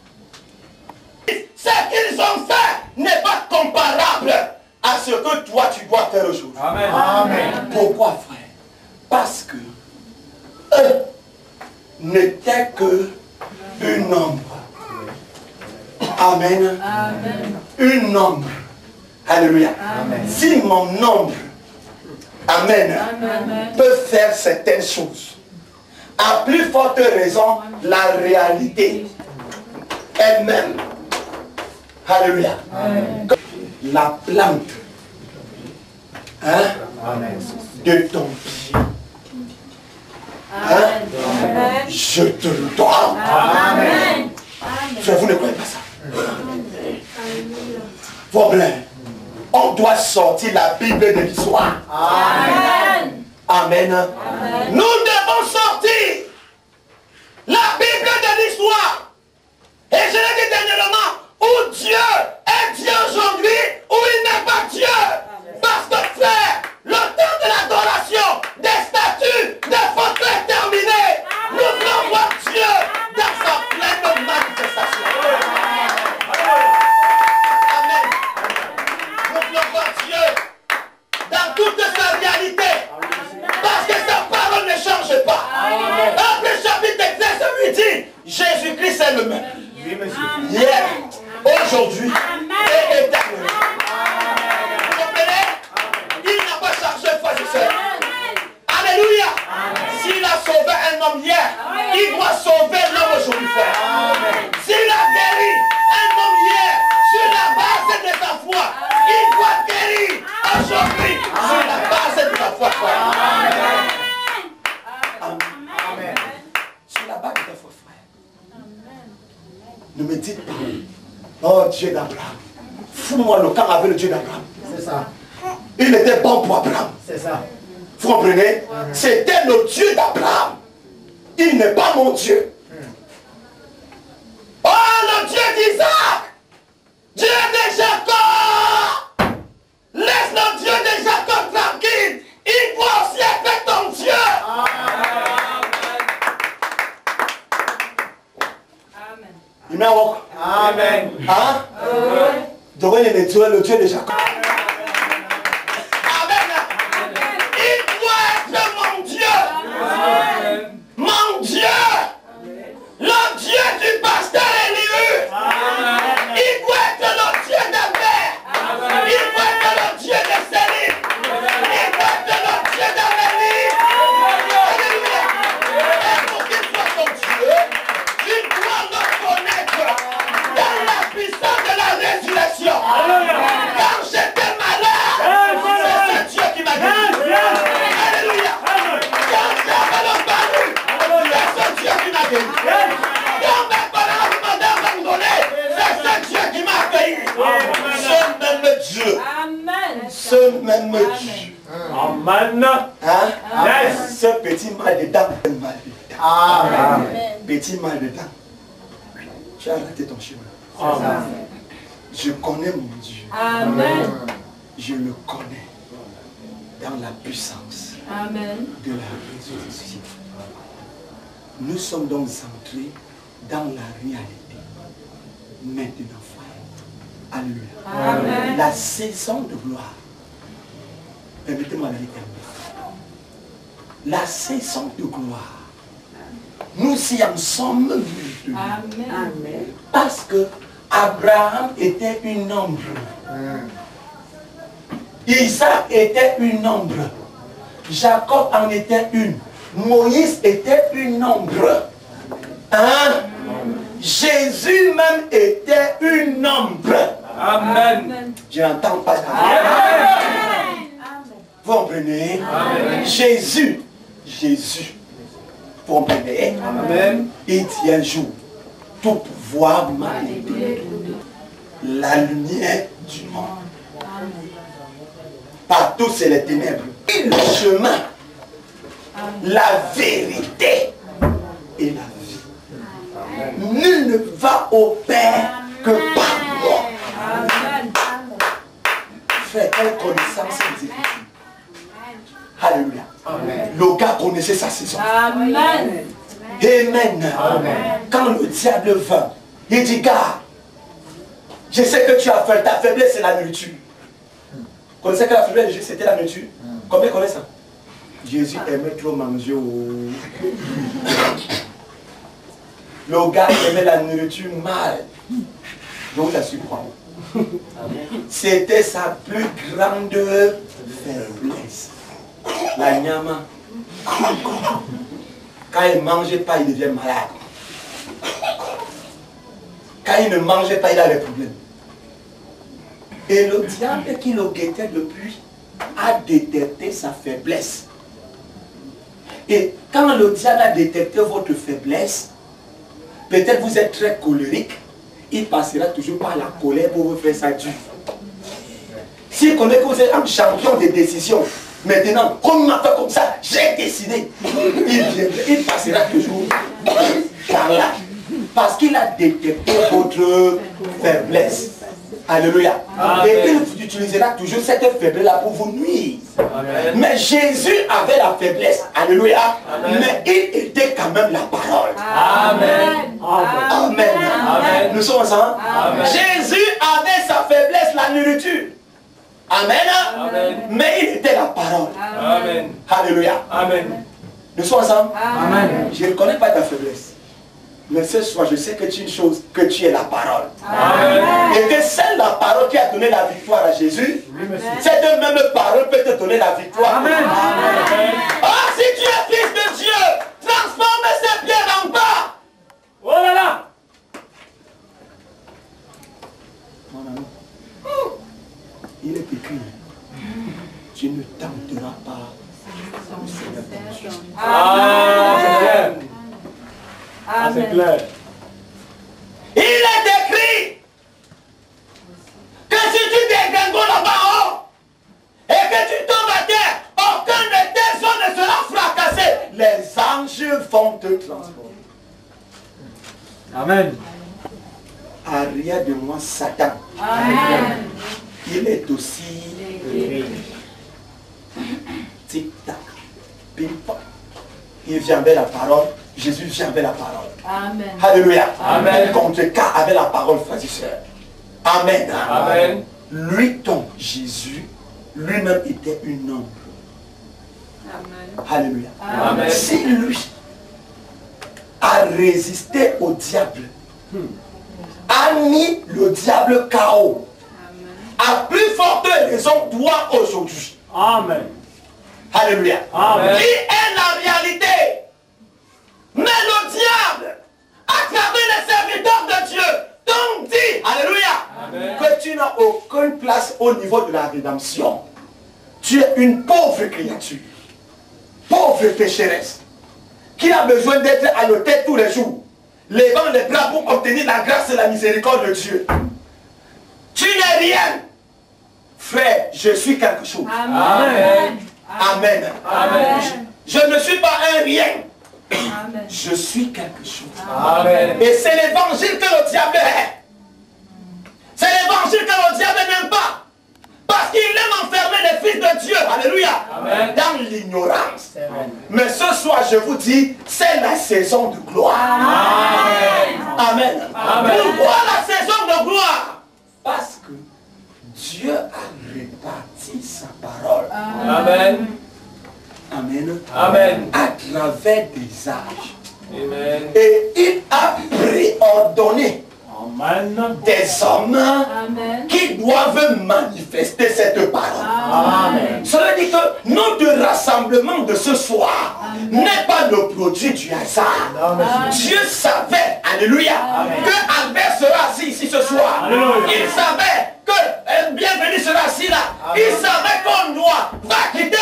Ce qu'ils ont fait n'est pas comparable à ce que toi tu dois faire aujourd'hui. Amen. Amen. Pourquoi, frère? Parce que eux n'étaient que une ombre. Amen. Amen. Une ombre. Alléluia. Amen. Si mon ombre, Amen, Amen. peut faire certaines choses, à plus forte raison, la réalité elle-même. Alléluia. Amen. La plante, hein, de ton pied, hein, Amen. je te le dois. Amen. Frère, vous ne croyez pas ça? Problème. On doit sortir la Bible de l'histoire. Amen. Amen. Amen. Nous devons sortir la Bible de l'histoire. Et je l'ai dit dernièrement, où Dieu est Dieu aujourd'hui, où il n'est pas Dieu. Parce que frère, le temps de l'adoration, des statues, des photos est terminé. Nous voulons voir Dieu dans sa pleine manifestation. Amen. Nous voulons voir Dieu dans toute sa réalité. Parce que sa parole ne change pas. Dans le chapitre treize, lui dit, Jésus-Christ est le même. Hier, aujourd'hui et éternellement. Vous comprenez? Il n'a pas changé, frère et sœur. Alléluia. S'il a sauvé un homme hier, il doit sauver l'homme aujourd'hui, frère. S'il a guéri un homme hier sur la base de sa foi, il doit guérir aujourd'hui sur la base de sa foi, frère. Amen. Sur la base de ta foi, frère. Ne me dites pas, oh Dieu d'Abraham, fous-moi le camp avec le Dieu d'Abraham. C'est ça. Il était bon pour Abraham. C'est ça. Vous comprenez? C'était le Dieu d'Abraham. Il n'est pas mon Dieu. Oh, le Dieu d'Isaac, Dieu de Jacob. Laisse le Dieu de Jacob tranquille. Il doit aussi être ton Dieu. Il met en Amen. hein? Donc il est Dieu, le Dieu de Jacob. Amen. Il doit être mon Dieu. Amen. Mon Dieu. Le Dieu du pasteur Élie. Il doit être le Dieu d'Albert. Il doit être le Dieu de Céline. Il doit être le Dieu d'Amélie. Alléluia. Et pour qu'il soit ton Dieu, tu dois le connaître dans la puissance de la résurrection. Quand j'étais malade, c'est ce Dieu qui m'a guéri. Alléluia. Quand j'avais le balu, c'est ce Dieu qui m'a guéri. Quand mes parents me demandaient à me donner, c'est ce Dieu qui m'a accueilli. Ce même Dieu. Amen. Ce même Dieu. Amen. Hein? Yes. Ce petit mal de dents. Mal de dents. Amen. Petit mal de dents. Tu as raté ton chemin. Amen. Je connais mon Dieu. Amen. Je le connais dans la puissance Amen. de la résurrection. Nous sommes donc entrés dans la réalité. Maintenant, frère. Alléluia. Amen. La saison de gloire. Permettez-moi d'aller terminer. La saison de gloire. Nous y en sommes venus. Amen. Parce que Abraham était une ombre. Isaac était une ombre. Jacob en était une. Moïse était une ombre. Hein? Jésus même était une ombre. Amen. Je n'entends pas. Amen. Vous comprenez? Amen. Jésus, Jésus, vous comprenez? Amen. Il dit un jour, tout pouvoir m'a été donné. La lumière du monde. Partout c'est les ténèbres. Et le chemin, la vérité et la vie. Nul ne va au Père que par moi. Frère, quelle connaissance des Écritures. Alléluia. Amen. Le gars connaissait sa saison. Amen. Amen. Amen. Quand le diable vint, il dit, gars, je sais que tu as faim, ta faiblesse c'est la nourriture. Vous connaissez que la faiblesse de Jésus c'était la nourriture? Combien connaissent ça? Jésus aimait trop manger. Le gars aimait la nourriture mal. Je vous assure quoi. C'était sa plus grande faiblesse. La nyama. Quand il ne mangeait pas, il devient malade. Quand il ne mangeait pas, il a des problèmes. Et le diable qui le guettait depuis a détecté sa faiblesse. Et quand le diable a détecté votre faiblesse, peut-être vous êtes très colérique, il passera toujours par la colère pour vous faire ça dur. S'il connaît que vous êtes un champion de décision, maintenant, comme m'a fait comme ça, j'ai décidé. Il, viendra, il passera toujours par là. Parce qu'il a détecté votre faiblesse. Alléluia. Amen. Et il utilisera toujours cette faiblesse-là pour vous nuire. Amen. Mais Jésus avait la faiblesse. Alléluia. Amen. Mais il était quand même la parole. Amen. Amen. Amen. Amen. Nous sommes ensemble. Amen. Jésus avait sa faiblesse, la nourriture. Amen. Amen. Mais il était la parole. Amen. Alléluia. Amen. Nous sommes ensemble. Amen. Je ne reconnais pas ta faiblesse. Mais ce soir, je sais que tu es une chose, que tu es la parole. Amen. Et que c'est la parole qui a donné la victoire à Jésus. Oui, cette même parole peut te donner la victoire. Amen. Amen. Oh, si tu es fils de Dieu, transforme ces pierres en pas. Oh là là. Mon ami, il est écrit, tu ne tenteras pas le Seigneur ton Dieu. Amen. Ah, c'est clair. Il est écrit que si tu dégringoles là-bas et que tu tombes à terre, aucun de tes os ne sera fracassé. Les anges vont te transporter. Amen. Arrière de moi, Satan. Amen. Il est aussi tic-tac, ping-pong. Il vient avec la parole. Jésus vient avec la parole. Amen. Alléluia. Amen. Contre cas avec la parole, frères et sœurs. Amen. Amen. Lui, ton Jésus, lui-même était une ombre. Amen. Alléluia. Amen. Si lui a résisté au diable, a mis le diable K O, à plus forte raison, toi aujourd'hui. Amen. Alléluia. Amen. Qui est la réalité? Mais le diable, à travers les serviteurs de Dieu, t'ont dit, alléluia, amen, que tu n'as aucune place au niveau de la rédemption. Tu es une pauvre créature, pauvre pécheresse, qui a besoin d'être à l'autel tous les jours, levant les bras pour obtenir la grâce et la miséricorde de Dieu. Tu n'es rien. Frère, je suis quelque chose. Amen. Amen. Amen. Je, je ne suis pas un rien. Amen. Je suis quelque chose. Amen. Et c'est l'évangile que le diable est. C'est l'évangile que le diable n'aime pas. Parce qu'il aime enfermer les fils de Dieu. Alléluia. Amen. Dans l'ignorance. Mais ce soir, je vous dis, c'est la saison de gloire. Amen. Amen. Amen. Pourquoi la saison de gloire? Parce que Dieu a réparti sa parole. Amen. Amen. Amen. À travers des âges. Amen. Et il a préordonné Amen. Des hommes Amen. Qui doivent manifester cette parole. Amen. Cela dit que notre rassemblement de ce soir n'est pas le produit du hasard. Amen. Dieu savait, alléluia, que Albert sera assis ici ce soir. Alléluia. Il savait que un bienvenu sera assis là. Amen. Il savait qu'on doit va quitter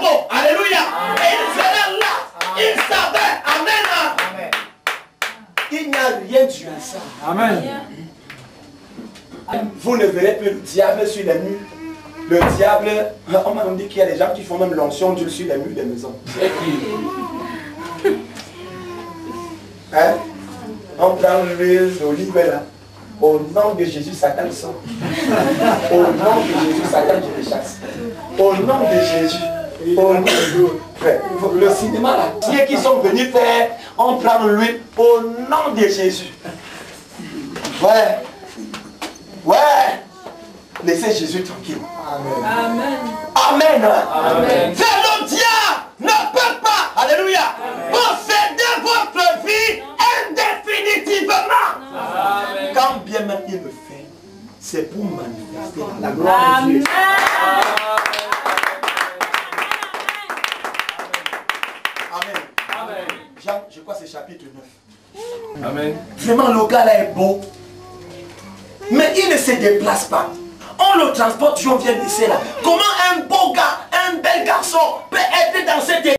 nouveau. Alléluia. Et il serait là. Il savait. Amen. Il n'y a rien dû à ça. Amen. Vous ne verrez plus le diable sur les murs. Le diable, on m'a dit qu'il y a des gens qui font même l'onction d'huile sur les murs des maisons. Hein? On prend l'huile d'olive là. Au nom de Jésus, Satan sort. Au nom de Jésus, Satan, je le chasse. Au nom de Jésus. Au nom de le cinéma là. Ceux qui sont venus faire, on prend l'huile au nom de Jésus. Ouais. Ouais. Laissez Jésus tranquille. Amen. Amen. Amen. C'est le diable ne peut pas, alléluia, posséder votre vie indéfinitivement. Amen. Quand bien même il le fait, c'est pour manifester la gloire de Dieu. Amen. Amen. Jean, je crois que c'est chapitre neuf. Amen. Vraiment, le gars là est beau. Mais il ne se déplace pas. On le transporte, on vient d'ici là. Comment un beau gars, un bel garçon peut être dans cette